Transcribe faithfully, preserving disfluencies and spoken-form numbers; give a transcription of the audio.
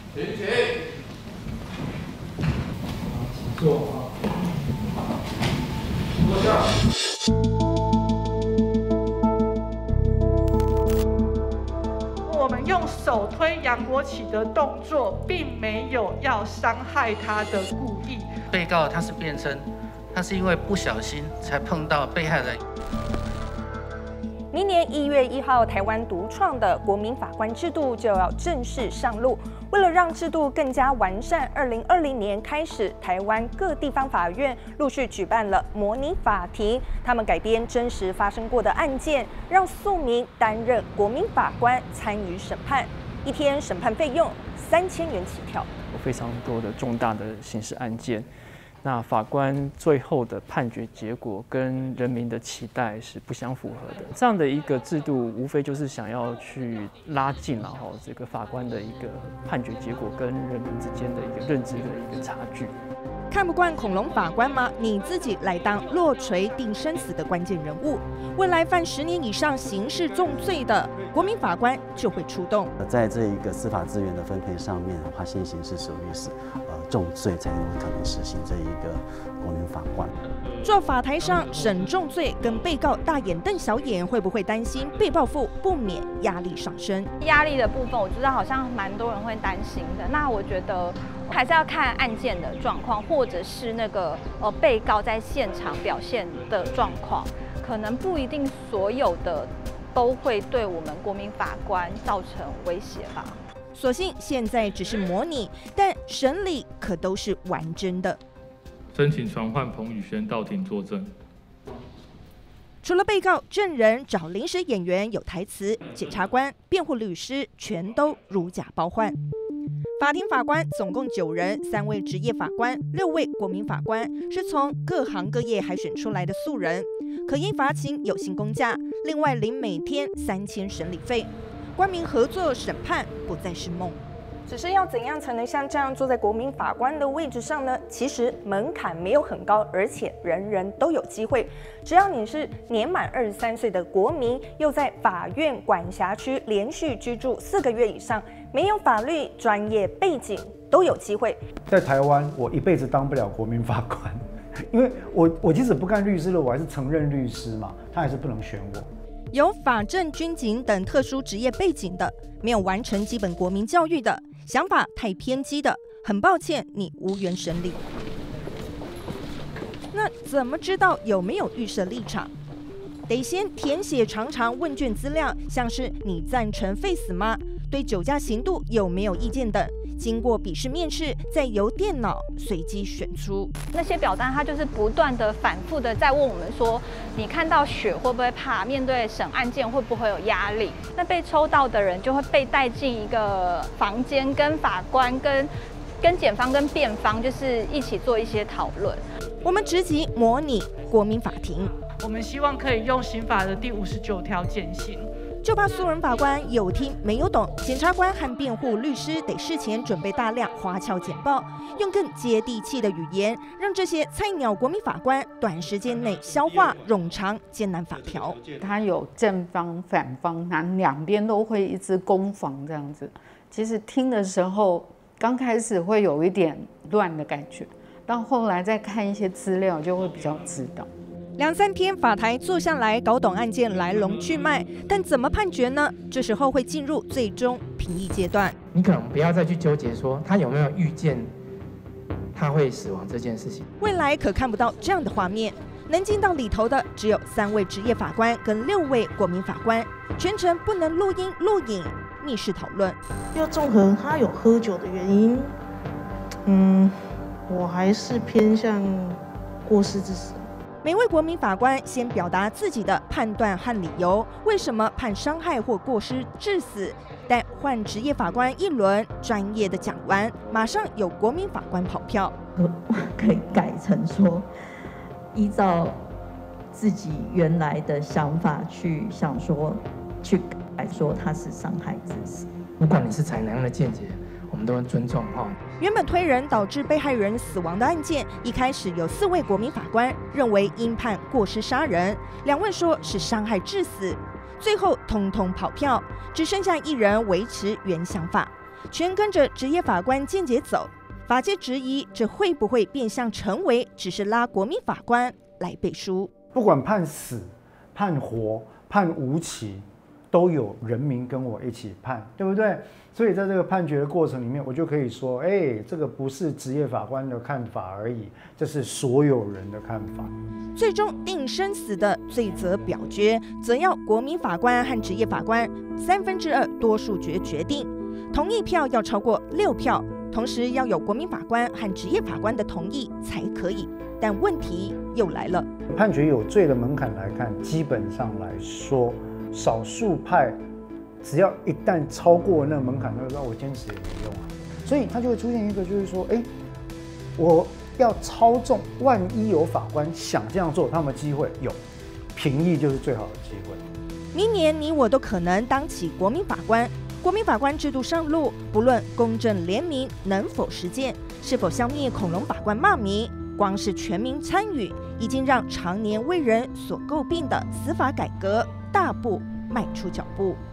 请起。 请坐啊。 坐下。 我们用手推杨国旗的动作，并没有要伤害他的故意。 被告他是辩称，他是因为不小心才碰到被害人。 明年一月一号，台湾独创的国民法官制度就要正式上路。为了让制度更加完善，二零二零年开始，台湾各地方法院陆续举办了模拟法庭，他们改编真实发生过的案件，让诉民担任国民法官参与审判，一天审判费用三千元起跳。 有非常多的重大的刑事案件。那法官最后的判决结果跟人民的期待是不相符合的。这样的一个制度，无非就是想要去拉近然后这个法官的一个判决结果跟人民之间的一个认知的一个差距。 看不惯恐龙法官吗？你自己来当落锤定生死的关键人物。未来犯十年以上刑事重罪的国民法官就会出动。 在这一个司法资源的分配上面的话，现行是属于是呃重罪才有可能实行这一个国民法官。 坐法台上审重罪，跟被告大眼瞪小眼，会不会担心被报复，不免压力上升？ 压力的部分，我知道好像蛮多人会担心的。那我觉得还是要看案件的状况，或者是那个呃被告在现场表现的状况，可能不一定所有的都会对我们国民法官造成威胁吧。 所幸现在只是模拟，但审理可都是完真的。 申请传唤彭宇轩到庭作证。 除了被告、证人找临时演员有台词，检察官、辩护律师全都如假包换。法庭法官总共九人，三位职业法官，六位国民法官，是从各行各业海选出来的素人，可因罚勤有薪公假，另外领每天三千审理费。官民合作审判不再是梦。只是要怎样才能像这样坐在国民法官的位置上呢？其实门槛没有很高，而且人人都有机会。只要你是年满二十三岁的国民，又在法院管辖区连续居住四个月以上，没有法律专业背景，都有机会。 在台湾，我一辈子当不了国民法官，因为我我即使不干律师了，我还是承认律师嘛，他还是不能选我。 有法政、军警等特殊职业背景的，没有完成基本国民教育的，想法太偏激的，很抱歉，你无缘审理。那怎么知道有没有预设立场？得先填写长长问卷资料，像是你赞成废死吗？对酒驾刑度有没有意见等。经过笔试面试，再由电脑随机选出那些表单，它就是不断的、反复的在问我们说，你看到血会不会怕？面对审案件会不会有压力？那被抽到的人就会被带进一个房间，跟法官、跟跟检方、跟辩方，就是一起做一些讨论。 我们直击模拟国民法庭， 我们希望可以用刑法的第五十九条减刑。 就怕素人法官有听没有懂，检察官和辩护律师得事前准备大量花俏简报，用更接地气的语言，让这些菜鸟国民法官短时间内消化冗长艰难法条。 他有正方、反方，那两边都会一直攻防这样子。其实听的时候，刚开始会有一点乱的感觉，到后来再看一些资料，就会比较知道。 两三天法台坐下来搞懂案件来龙去脉，但怎么判决呢？这时候会进入最终评议阶段。 你可能不要再去纠结说他有没有预见他会死亡这件事情。 未来可看不到这样的画面，能进到里头的只有三位职业法官跟六位国民法官，全程不能录音录影，密室讨论。 又综合他有喝酒的原因，嗯，我还是偏向过失致死。 每位国民法官先表达自己的判断和理由，为什么判伤害或过失致死？但换职业法官一轮，专业的讲完，马上有国民法官跑票。 可以改成说，依照自己原来的想法去想说，去改说他是伤害致死。 不管你是采哪样的见解，我们都会尊重哈。 原本推人导致被害人死亡的案件，一开始有四位国民法官认为应判过失杀人，两位说是伤害致死，最后通通跑票，只剩下一人维持原想法。 全跟着职业法官见解走。法界质疑，这会不会变相成为只是拉国民法官来背书？ 不管判死、判活、判无期，都有人民跟我一起判，对不对？所以在这个判决的过程里面，我就可以说，哎，这个不是职业法官的看法而已，这是所有人的看法。 最终定生死的罪责表决，则要国民法官和职业法官三分之二多数决决定，同意票要超过六票，同时要有国民法官和职业法官的同意才可以。但问题又来了， 判决有罪的门槛来看，基本上来说，少数派只要一旦超过那个门槛，那我坚持也没用啊。所以它就会出现一个，就是说，哎，我要操纵，万一有法官想这样做，他们机会有，评议就是最好的机会。 明年你我都可能当起国民法官。国民法官制度上路，不论公正廉明能否实践，是否消灭恐龙法官骂名，光是全民参与，已经让常年为人所诟病的司法改革大步迈出脚步。